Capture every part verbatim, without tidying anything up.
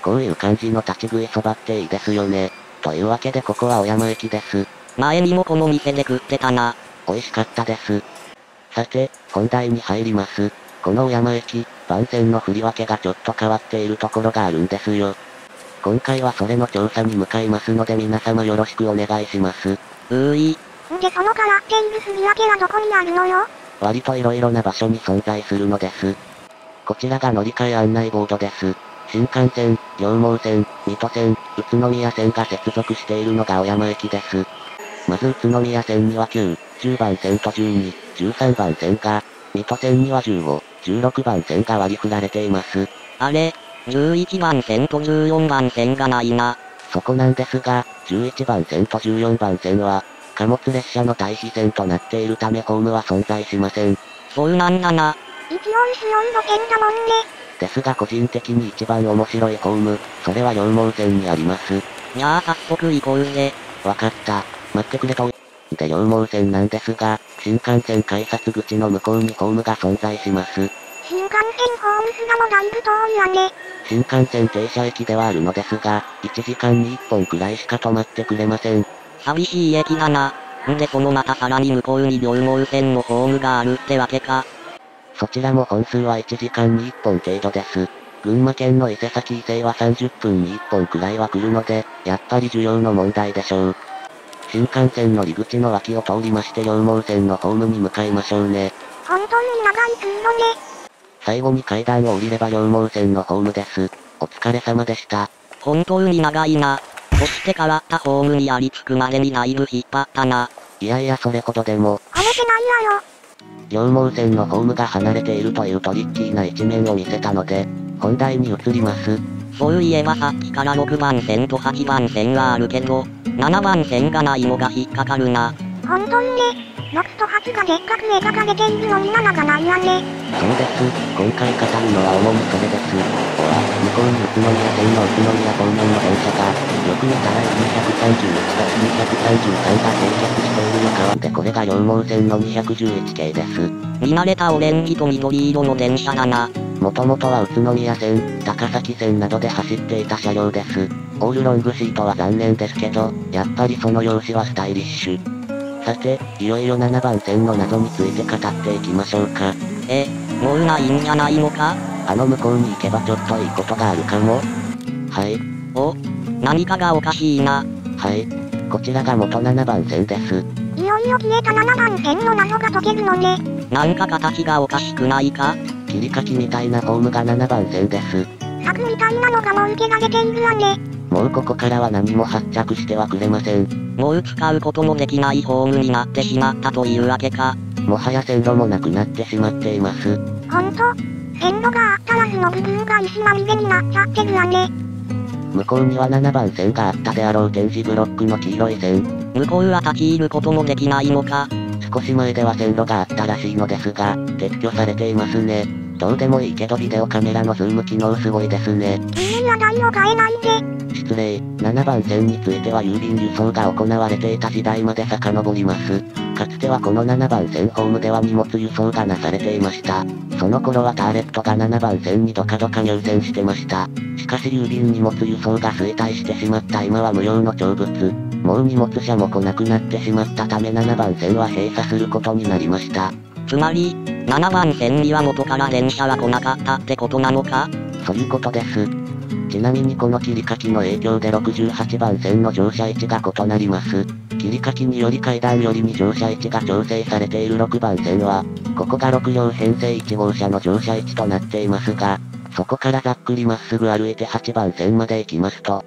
こういう感じの立ち食いそばっていいですよね。というわけでここは小山駅です。 前にもこの店で食ってたな。 美味しかったです。さて、本題に入ります。この小山駅、番線の振り分けがちょっと変わっているところがあるんですよ。今回はそれの調査に向かいますので皆様よろしくお願いします。 うーい。 んでその変わっている振り分けはどこにあるのよ？ 割と色々な場所に存在するのです。こちらが乗り換え案内ボードです。新幹線、両毛線、水戸線、宇都宮線が接続しているのが小山駅です。まず宇都宮線にはきゅう、じゅうばん線とじゅうに、じゅうさんばん線が、水戸線にはじゅうご、じゅうろくばん線が割り振られています。 あれ、じゅういちばん線とじゅうよんばん線がないな。 そこなんですが、じゅういちばん線とじゅうよんばん線は、貨物列車の対比線となっているためホームは存在しません。 そうなんだな。 一応強い路線だもんね。 ですが個人的に一番面白いホーム、それは両毛線にあります。 じゃあ早速行こうぜ。 わかった。待ってくれと。で両毛線なんですが、新幹線改札口の向こうにホームが存在します。 新幹線ホームすらもだいぶ遠いわね。 新幹線停車駅ではあるのですが、いちじかんにいっぽんくらいしか止まってくれません。 寂しい駅だな。んでそのまたさらに向こうに両毛線のホームがあるってわけか。 そちらも本数はいちじかんにいっぽん程度です。群馬県の伊勢崎伊勢はさんじゅっぷんにいっぽんくらいは来るので、やっぱり需要の問題でしょう。新幹線乗り口の脇を通りまして両毛線のホームに向かいましょうね。 本当に長い通路ね。 最後に階段を降りれば両毛線のホームです。お疲れ様でした。 本当に長いな。そして変わったホームにありつくまでにナイル引っ張ったな。 いやいやそれほどでも。 晴れてないわよ。 両毛線のホームが離れているというトリッキーな一面を見せたので、本題に移ります。 そういえばさっきからろくばん線とはちばん線はあるけど、ななばん線がないのが引っかかるな。 本当にね。ろくとはちがでっかく描かれているのになながないわね。 そうです。今回語るのは主にそれです。おわ、向こうに宇都宮線の宇都宮方面の電車が、よく見たら にひゃくさんじゅういちとにひゃくさんじゅうさんが定着しているのかわってこれが両毛線のにひゃくじゅういち系です。 見慣れたオレンジと緑色の電車だな。 もともとは宇都宮線、高崎線などで走っていた車両です。オールロングシートは残念ですけど、やっぱりその様子はスタイリッシュ。さて、いよいよななばん線の謎について語っていきましょうか。 え、もうないんじゃないのか？ あの向こうに行けばちょっといいことがあるかも。はい。 お、何かがおかしいな。 はい。こちらが元ななばん線です。 いよいよ消えたななばん線の謎が解けるのね。 なんか形がおかしくないか？ 切り欠きみたいなホームがななばん線です。 柵みたいなのがもう受けられているわね。 もうここからは何も発着してはくれません。 もう使うこともできないホームになってしまったというわけか。 もはや線路もなくなってしまっています。 ほんと、線路があったらその部分が石まみれになっちゃってるわね。 向こうにはななばん線があったであろう点字ブロックの黄色い線。 向こうは立ち入ることもできないのか。 少し前では線路があったらしいのですが、撤去されていますね。どうでもいいけどビデオカメラのズーム機能すごいですね。 急に話題を変えないで。 失礼、ななばん線については郵便輸送が行われていた時代まで遡ります。かつてはこのななばん線ホームでは荷物輸送がなされていました。その頃はターレットがななばん線にドカドカ入線してました。しかし郵便荷物輸送が衰退してしまった今は無用の長物。もう荷物車も来なくなってしまったためななばん線は閉鎖することになりました。 つまり、ななばん線には元から電車は来なかったってことなのか？ そういうことです。ちなみにこの切り欠きの影響でろくじゅうはちばん線の乗車位置が異なります。切り欠きにより階段よりに乗車位置が調整されているろくばん線は、ここがろく両編成いち号車の乗車位置となっていますが、そこからざっくりまっすぐ歩いてはちばん線まで行きますと、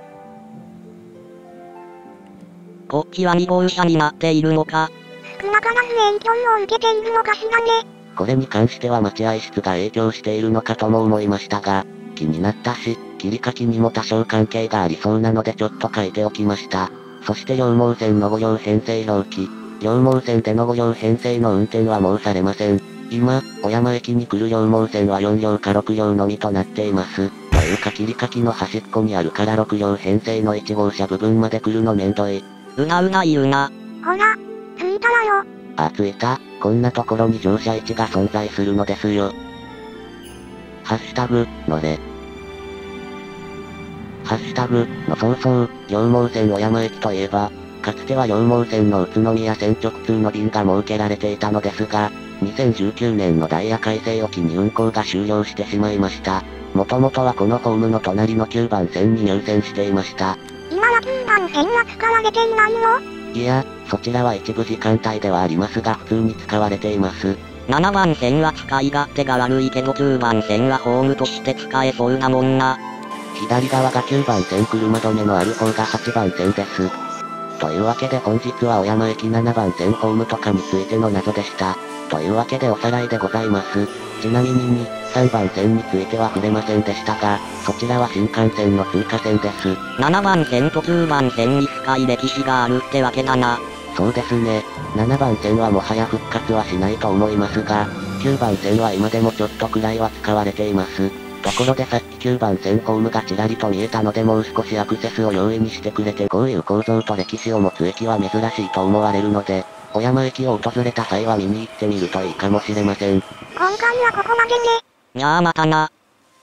こっちはに号車になっているのか？ 少なからず影響を受けているのかしらね。 これに関しては待合室が影響しているのかとも思いましたが、気になったし、切り欠きにも多少関係がありそうなのでちょっと書いておきました。そして両毛線のご両編成表記。両毛線でのご両編成の運転はもうされません。今、小山駅に来る両毛線はよん両かろく両のみとなっています。というか切り欠きの端っこにあるからろく両編成のいち号車部分まで来るのめんどい。 うなうな言うな。 ほら、着いたわよ。 あ、着いた。こんなところに乗車位置が存在するのですよ。ハッシュタグ、乗れ。 ハッシュタグ、の早々、両毛線小山駅といえば、かつては両毛線の宇都宮線直通の便が設けられていたのですが、にせんじゅうきゅうねんのダイヤ改正を機に運行が終了してしまいました。もともとはこのホームの隣のきゅうばん線に入線していました。 今はきゅうばん線は使われていないの？ いや、そちらは一部時間帯ではありますが普通に使われています。 ななばん線は使い勝手が悪いけどきゅうばん線はホームとして使えそうなもんな。 左側がきゅうばん線車止めのある方がはちばん線です。というわけで本日は小山駅ななばん線ホームとかについての謎でした。というわけでおさらいでございます。ちなみにに、さんばん線については触れませんでしたが、そちらは新幹線の通過線です。 ななばん線ときゅうばん線に深い歴史があるってわけだな。 そうですね。ななばん線はもはや復活はしないと思いますが、きゅうばん線は今でもちょっとくらいは使われています。ところでさっききゅうばん線ホームがちらりと見えたのでもう少しアクセスを容易にしてくれてこういう構造と歴史を持つ駅は珍しいと思われるので、小山駅を訪れた際は見に行ってみるといいかもしれません。 今回はここまでね。 にゃあまたな。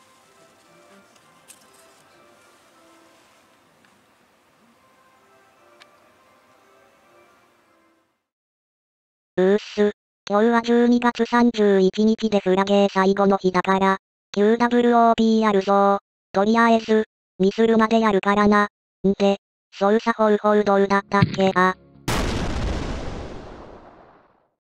うーっす。今日はじゅうにがつさんじゅういちにちでフラゲー最後の日だから、キューダブリューオーピー やるぞー。とりあえず、ミスるまでやるからな。んで、操作方法どうだったっけあ。